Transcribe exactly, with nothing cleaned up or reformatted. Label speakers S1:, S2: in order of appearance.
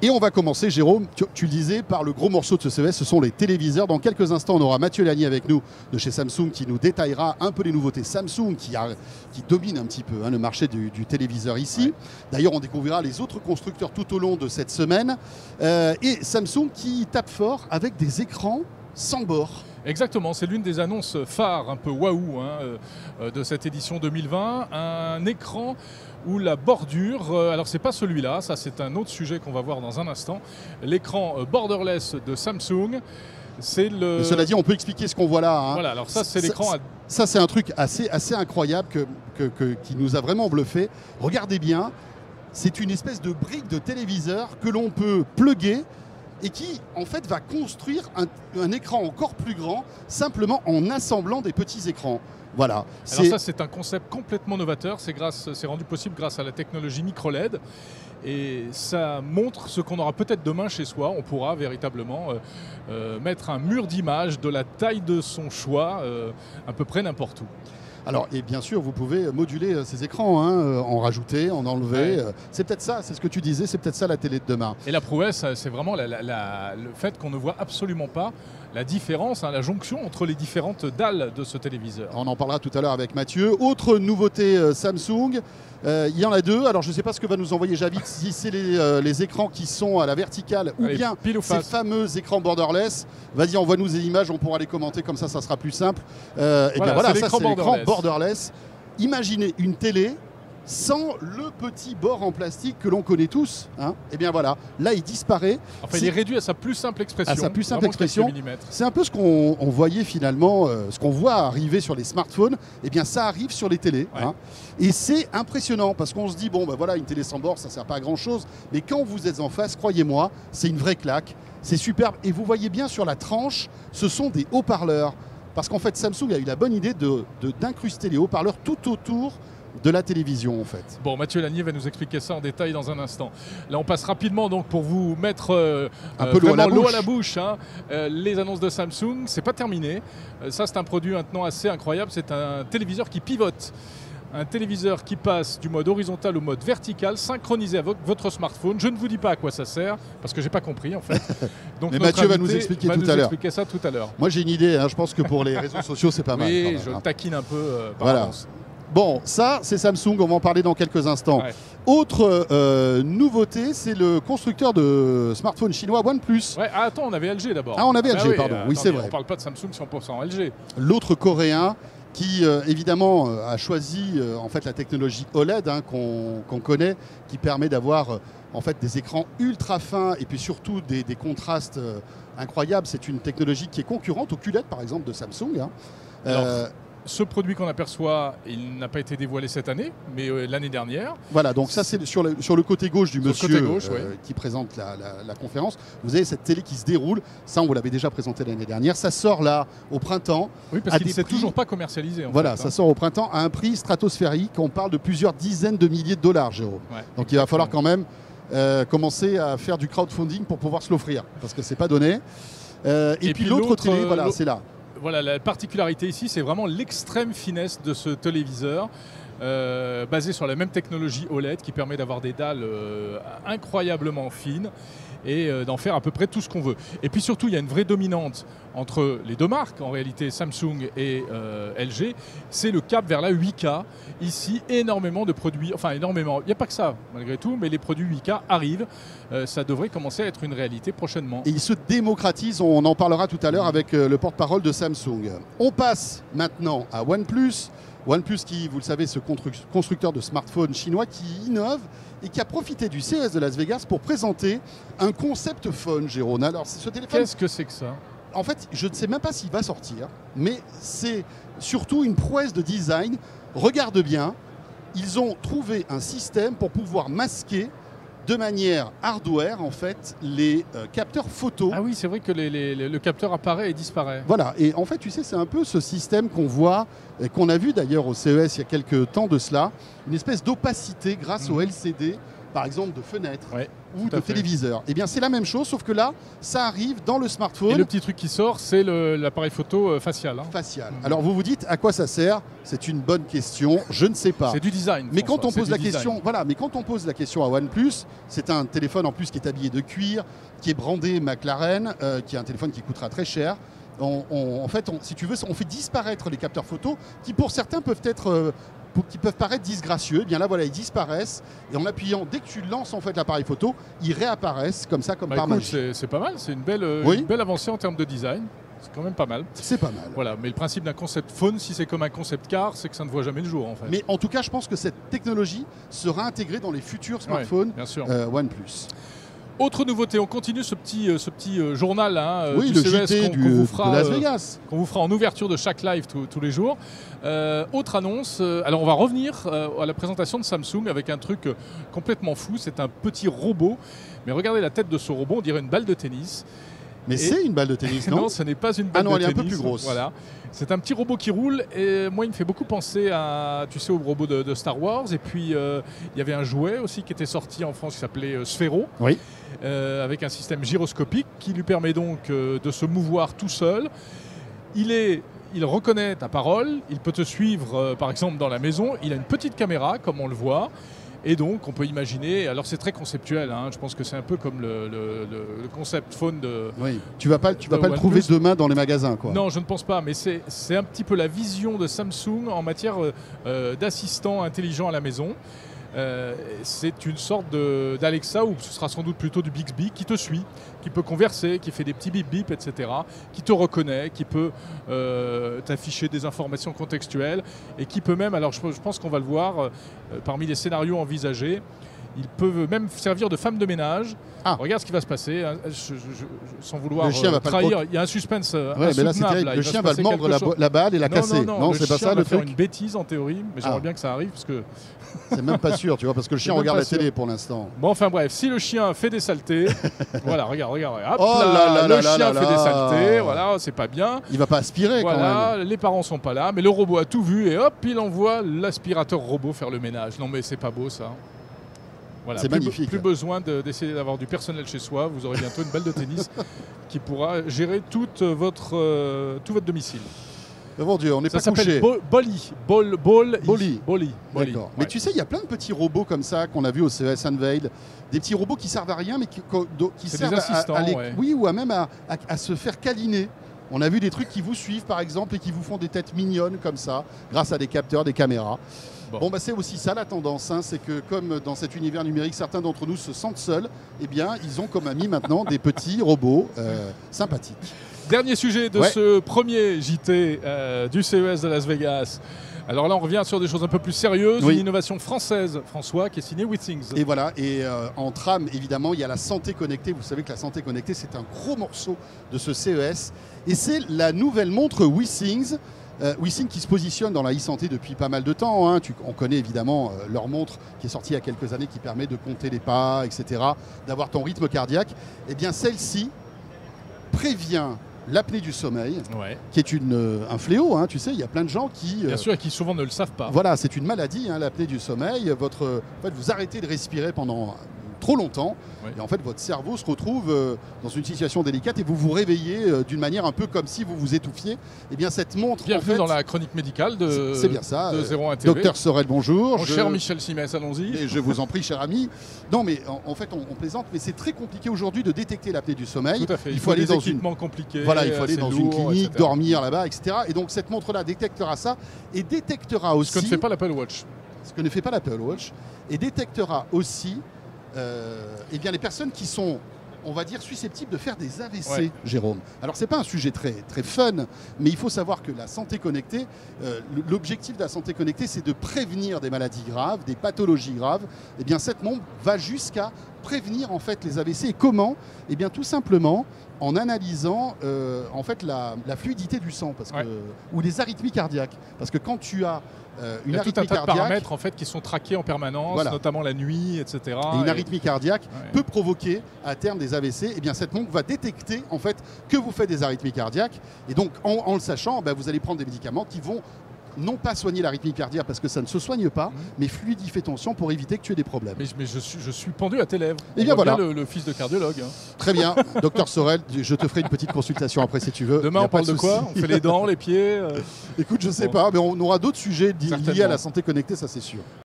S1: Et on va commencer, Jérôme, tu, tu le disais, par le gros morceau de ce C E S, ce sont les téléviseurs. Dans quelques instants, on aura Mathieu Lagny avec nous de chez Samsung qui nous détaillera un peu les nouveautés Samsung qui, a, qui domine un petit peu hein, le marché du, du téléviseur ici. Ouais. D'ailleurs, on découvrira les autres constructeurs tout au long de cette semaine. Euh, et Samsung qui tape fort avec des écrans sans bord.
S2: Exactement, c'est l'une des annonces phares, un peu waouh hein, euh, de cette édition deux mille vingt. Un écran où la bordure, euh, alors c'est pas celui-là, ça c'est un autre sujet qu'on va voir dans un instant. L'écran euh, borderless de Samsung. C'est le...
S1: Cela dit, on peut expliquer ce qu'on voit là. Hein.
S2: Voilà, alors ça c'est l'écran. À...
S1: Ça c'est un truc assez, assez incroyable que, que, que, qui nous a vraiment bluffé. Regardez bien, c'est une espèce de brique de téléviseur que l'on peut plugger et qui en fait va construire un, un écran encore plus grand simplement en assemblant des petits écrans. Voilà.
S2: Alors ça c'est un concept complètement novateur, c'est grâce, c'est rendu possible grâce à la technologie micro L E D et ça montre ce qu'on aura peut-être demain chez soi. On pourra véritablement euh, euh, mettre un mur d'image de la taille de son choix euh, à peu près n'importe où.
S1: Alors, et bien sûr, vous pouvez moduler ces écrans, hein, en rajouter, en enlever. Ouais. C'est peut-être ça, c'est ce que tu disais, c'est peut-être ça la télé de demain.
S2: Et la prouesse, c'est vraiment la, la, la, le fait qu'on ne voit absolument pas la différence, hein, la jonction entre les différentes dalles de ce téléviseur.
S1: On en parlera tout à l'heure avec Mathieu. Autre nouveauté euh, Samsung, euh, il y en a deux. Alors, je ne sais pas ce que va nous envoyer Javid, si c'est les, euh, les écrans qui sont à la verticale ou Allez, bien ou ces fameux écrans borderless. Vas-y, envoie-nous des images, on pourra les commenter, comme ça, ça sera plus simple. Euh, et voilà, bien voilà, ça c'est l'écran borderless. borderless. Imaginez une télé sans le petit bord en plastique que l'on connaît tous. Hein. Et bien voilà, là il disparaît.
S2: Enfin, il est réduit à sa plus simple expression.
S1: À sa plus simple expression. C'est un peu ce qu'on voyait finalement, euh, ce qu'on voit arriver sur les smartphones. Et bien ça arrive sur les télés. Ouais. Hein. Et c'est impressionnant parce qu'on se dit, bon ben voilà, une télé sans bord, ça ne sert pas à grand chose. Mais quand vous êtes en face, croyez-moi, c'est une vraie claque. C'est superbe. Et vous voyez bien sur la tranche, ce sont des haut-parleurs. Parce qu'en fait, Samsung a eu la bonne idée de, de, d'incruster les haut-parleurs tout autour de la télévision en fait.
S2: Bon, Mathieu Lagny va nous expliquer ça en détail dans un instant. Là, on passe rapidement donc pour vous mettre euh,
S1: un peu l'eau à la bouche.
S2: À la bouche hein. euh, les annonces de Samsung, c'est pas terminé. Euh, ça, c'est un produit maintenant assez incroyable. C'est un téléviseur qui pivote. Un téléviseur qui passe du mode horizontal au mode vertical, synchronisé avec votre smartphone. Je ne vous dis pas à quoi ça sert, parce que j'ai pas compris en fait.
S1: Donc Mais Mathieu va nous expliquer
S2: va
S1: tout
S2: nous
S1: à l'heure.
S2: expliquer ça tout à l'heure.
S1: Moi j'ai une idée, hein, je pense que pour les réseaux sociaux c'est pas mal.
S2: Oui,
S1: même,
S2: je
S1: hein.
S2: taquine un peu euh, par
S1: voilà.
S2: avance.
S1: Bon, ça c'est Samsung, on va en parler dans quelques instants. Ouais. Autre euh, nouveauté, c'est le constructeur de smartphone chinois OnePlus.
S2: Ouais, ah, attends, on avait L G d'abord.
S1: Ah, on avait L G,
S2: ah, oui,
S1: pardon,
S2: euh,
S1: oui c'est vrai.
S2: On parle pas de Samsung cent pour cent L G.
S1: L'autre coréen qui euh, évidemment euh, a choisi euh, en fait la technologie O L E D hein, qu'on qu'on connaît, qui permet d'avoir euh, en fait des écrans ultra fins et puis surtout des, des contrastes euh, incroyables. C'est une technologie qui est concurrente au Q L E D par exemple de Samsung. Hein.
S2: Alors, euh, ce produit qu'on aperçoit, il n'a pas été dévoilé cette année, mais euh, l'année dernière.
S1: Voilà, donc ça c'est sur le, sur le côté gauche du
S2: sur
S1: monsieur
S2: gauche,
S1: euh,
S2: ouais.
S1: qui présente la, la, la conférence. Vous avez cette télé qui se déroule, ça on vous l'avait déjà présenté l'année dernière, ça sort là au printemps.
S2: Oui, parce qu'il ne s'est toujours pas commercialisé. En
S1: voilà,
S2: fait,
S1: ça
S2: hein.
S1: sort au printemps à un prix stratosphérique, on parle de plusieurs dizaines de milliers de dollars, Jérôme.
S2: Ouais,
S1: donc il va falloir quand même euh, commencer à faire du crowdfunding pour pouvoir se l'offrir, parce que c'est pas donné. Euh, et, et puis, puis l'autre télé, euh, voilà, c'est là.
S2: Voilà, la particularité ici, c'est vraiment l'extrême finesse de ce téléviseur, euh, basé sur la même technologie O L E D qui permet d'avoir des dalles euh, incroyablement fines et euh, d'en faire à peu près tout ce qu'on veut. Et puis surtout, il y a une vraie dominante entre les deux marques, en réalité Samsung et euh, L G, c'est le cap vers la huit K. Ici, énormément de produits, enfin énormément, il n'y a pas que ça malgré tout, mais les produits huit K arrivent. Euh, ça devrait commencer à être une réalité prochainement.
S1: Et ils se démocratisent, on en parlera tout à l'heure avec euh, le porte-parole de Samsung. On passe maintenant à OnePlus. OnePlus qui, vous le savez, ce constructeur de smartphones chinois qui innove et qui a profité du C E S de Las Vegas pour présenter un concept phone, Jérôme. Alors, ce téléphone...
S2: Qu'est-ce que c'est que ça ?
S1: En fait, je ne sais même pas s'il va sortir, mais c'est surtout une prouesse de design. Regarde bien, ils ont trouvé un système pour pouvoir masquer de manière hardware, en fait, les euh, capteurs photo.
S2: Ah oui, c'est vrai que les, les, le capteur apparaît et disparaît.
S1: Voilà, et en fait, tu sais, c'est un peu ce système qu'on voit, et qu'on a vu d'ailleurs au C E S il y a quelques temps de cela, une espèce d'opacité grâce mmh. au L C D par exemple de fenêtres
S2: ouais,
S1: ou de téléviseurs. Eh bien c'est la même chose, sauf que là, ça arrive dans le smartphone.
S2: Et le petit truc qui sort, c'est l'appareil photo euh, facial. Hein.
S1: Facial. Mmh. Alors vous vous dites, à quoi ça sert? C'est une bonne question, je ne sais pas.
S2: C'est du design.
S1: Mais
S2: François,
S1: quand on pose la
S2: design.
S1: question, voilà, mais quand on pose la question à OnePlus, c'est un téléphone en plus qui est habillé de cuir, qui est brandé McLaren, euh, qui est un téléphone qui coûtera très cher. On, on, en fait, on, si tu veux, on fait disparaître les capteurs photo qui, pour certains, peuvent être, euh, qui peuvent paraître disgracieux. Et bien là, voilà, ils disparaissent. Et en appuyant, dès que tu lances en fait l'appareil photo, ils réapparaissent comme ça, comme
S2: bah
S1: par
S2: écoute,
S1: magie.
S2: C'est pas mal. C'est une belle,
S1: oui.
S2: une belle avancée en termes de design. C'est quand même pas mal.
S1: C'est pas mal.
S2: Voilà, mais le principe d'un concept phone, si c'est comme un concept car, c'est que ça ne voit jamais le jour en fait.
S1: Mais en tout cas, je pense que cette technologie sera intégrée dans les futurs smartphones
S2: ouais, bien sûr.
S1: Euh, OnePlus.
S2: Autre nouveauté, on continue ce petit, euh, ce petit euh, journal hein,
S1: oui,
S2: du
S1: le
S2: C E S
S1: J T
S2: qu'on
S1: du,
S2: qu vous fera,
S1: de Las Vegas.
S2: Euh, qu'on vous fera en ouverture de chaque live tous les jours. Euh, autre annonce, euh, alors on va revenir euh, à la présentation de Samsung avec un truc euh, complètement fou, c'est un petit robot. Mais regardez la tête de ce robot, on dirait une balle de tennis.
S1: Mais c'est une balle de tennis, non?
S2: Non, ce n'est pas une balle
S1: ah non,
S2: de
S1: elle
S2: tennis.
S1: est un peu plus grosse.
S2: Voilà. C'est un petit robot qui roule et moi il me fait beaucoup penser à, tu sais, au robot de, de Star Wars. Et puis euh, il y avait un jouet aussi qui était sorti en France qui s'appelait euh, Sphero,
S1: oui.
S2: euh, avec un système gyroscopique qui lui permet donc euh, de se mouvoir tout seul. Il est Il reconnaît ta parole, il peut te suivre euh, par exemple dans la maison. Il a une petite caméra comme on le voit. Et donc, on peut imaginer, alors c'est très conceptuel, hein, je pense que c'est un peu comme le, le, le concept phone de...
S1: Oui, tu ne vas pas, tu vas pas le trouver demain dans les magasins, quoi.
S2: Non, je ne pense pas, mais c'est un petit peu la vision de Samsung en matière euh, d'assistant intelligent à la maison. Euh, c'est une sorte d'Alexa, ou ce sera sans doute plutôt du Bixby, qui te suit, qui peut converser, qui fait des petits bip bip, et cetera, qui te reconnaît, qui peut euh, t'afficher des informations contextuelles, et qui peut même, alors je, je pense qu'on va le voir, euh, parmi les scénarios envisagés, il peut même servir de femme de ménage. Ah. Regarde ce qui va se passer, hein, je, je, je, sans vouloir euh, trahir. Il y a un suspense euh,
S1: ouais, mais là,
S2: insoutenable.
S1: Là, le chien va, va mordre la, la balle et la
S2: non,
S1: casser.
S2: Non, non,
S1: non
S2: le
S1: c'est pas ça
S2: va
S1: le
S2: faire
S1: truc.
S2: Une bêtise en théorie, mais j'aimerais ah. bien que ça arrive parce que.
S1: C'est même pas sûr, tu vois, parce que le chien regarde la sûr. télé pour l'instant.
S2: Bon, enfin bref, si le chien fait des saletés, voilà, regarde, regarde, hop,
S1: oh
S2: là,
S1: là, là,
S2: le
S1: là,
S2: chien
S1: là,
S2: fait
S1: là.
S2: des saletés, voilà, c'est pas bien.
S1: Il va pas aspirer
S2: voilà,
S1: quand même.
S2: Les parents sont pas là, mais le robot a tout vu et hop, il envoie l'aspirateur robot faire le ménage. Non mais c'est pas beau ça. Voilà,
S1: c'est magnifique.
S2: Plus besoin d'essayer de, d'avoir du personnel chez soi. Vous aurez bientôt une balle de tennis qui pourra gérer toute votre, euh, tout votre domicile.
S1: Oh mon Dieu, on n'est pas
S2: couché. Ça s'appelle Bolly. Bol, bol,
S1: Bolly.
S2: Bolly.
S1: Bolly. Ouais. Mais tu sais, il y a plein de petits robots comme ça qu'on a vu au C E S Unveil. Des petits robots qui servent à rien, mais qui, qui servent
S2: des assistants,
S1: à, à les,
S2: ouais.
S1: oui, ou à même à, à, à se faire câliner. On a vu des trucs qui vous suivent, par exemple, et qui vous font des têtes mignonnes comme ça, grâce à des capteurs, des caméras. Bon, bon bah, c'est aussi ça la tendance, hein, c'est que comme dans cet univers numérique, certains d'entre nous se sentent seuls, eh bien, ils ont comme amis maintenant des petits robots euh, sympathiques.
S2: Dernier sujet de ouais. ce premier J T euh, du C E S de Las Vegas. Alors là, on revient sur des choses un peu plus sérieuses. Oui. Une innovation française, François, qui est signée WeThings.
S1: Et voilà, et euh, en trame, évidemment, il y a la santé connectée. Vous savez que la santé connectée, c'est un gros morceau de ce C E S. Et c'est la nouvelle montre WeThings. Euh, WeThings qui se positionne dans la e-santé depuis pas mal de temps. Hein. Tu, on connaît évidemment euh, leur montre qui est sortie il y a quelques années qui permet de compter les pas, et cetera, d'avoir ton rythme cardiaque. Eh bien, celle-ci prévient l'apnée du sommeil,
S2: ouais.
S1: qui est une, euh, un fléau, hein, tu sais, il y a plein de gens qui...
S2: Euh, Bien sûr, et qui souvent ne le savent pas.
S1: Voilà, c'est une maladie, hein, l'apnée du sommeil. Votre, en fait, vous arrêtez de respirer pendant trop longtemps, oui. et en fait, votre cerveau se retrouve euh, dans une situation délicate et vous vous réveillez euh, d'une manière un peu comme si vous vous étouffiez. Et bien, cette montre...
S2: Bienvenue
S1: en fait,
S2: dans la chronique médicale de,
S1: c'est bien ça,
S2: de zéro un T V.
S1: Docteur Sorel, bonjour.
S2: Mon je... cher Michel Simès, allons-y.
S1: Et je vous en prie, cher ami. Non, mais en, en fait, on, on plaisante, mais c'est très compliqué aujourd'hui de détecter l'apnée du sommeil.
S2: Tout à fait. Il,
S1: il
S2: faut,
S1: faut aller
S2: des
S1: dans
S2: équipements
S1: une...
S2: compliqués.
S1: Voilà, il faut aller dans
S2: lourd,
S1: une clinique,
S2: et cetera.
S1: dormir là-bas, et cetera. Et donc, cette montre-là détectera ça et détectera aussi...
S2: Ce que ne fait pas l'Apple Watch.
S1: Ce que ne fait pas l'Apple Watch. Et détectera aussi euh, eh bien, les personnes qui sont, on va dire, susceptibles de faire des A V C, ouais. Jérôme. Alors, ce n'est pas un sujet très, très fun, mais il faut savoir que la santé connectée, euh, l'objectif de la santé connectée, c'est de prévenir des maladies graves, des pathologies graves. Eh bien, cette montre va jusqu'à prévenir en fait les A V C. Et comment? Eh bien, tout simplement en analysant euh, en fait la, la fluidité du sang, parce que, ouais. ou les arythmies cardiaques. Parce que quand tu as Euh, une
S2: Il y a tout un tas
S1: cardiaque,
S2: de paramètres en fait, qui sont traqués en permanence,
S1: voilà.
S2: notamment la nuit, et cetera.
S1: Et une
S2: et...
S1: arythmie cardiaque
S2: ouais.
S1: peut provoquer à terme des A V C. Et bien cette montre va détecter en fait que vous faites des arythmies cardiaques. Et donc en, en le sachant, ben, vous allez prendre des médicaments qui vont non pas soigner l'arythmie cardiaque parce que ça ne se soigne pas,
S2: Mmh.
S1: mais fluidifier ton sang pour éviter que tu aies des problèmes.
S2: Mais, mais je, suis, je suis pendu à tes lèvres.
S1: Et bien
S2: On voit
S1: voilà.
S2: bien le, le fils de cardiologue. Hein.
S1: Très bien, docteur Sorel, je te ferai une petite consultation après si tu veux.
S2: Demain,
S1: Y a
S2: on
S1: pas
S2: parle de,
S1: souci.
S2: quoi? On fait les dents, les pieds euh...
S1: Écoute, je sais
S2: Bon.
S1: pas, mais on aura d'autres sujets liés à
S2: Certainement.
S1: la santé connectée, ça c'est sûr.